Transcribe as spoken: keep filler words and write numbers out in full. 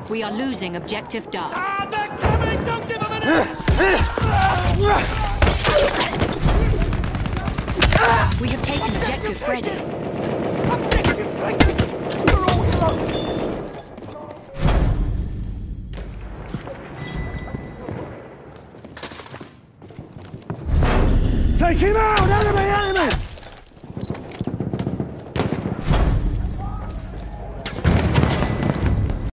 We are losing objective Duff. Ah, they're coming! Don't give them an inch! We have taken objective Freddy. Take him out! Enemy, enemy!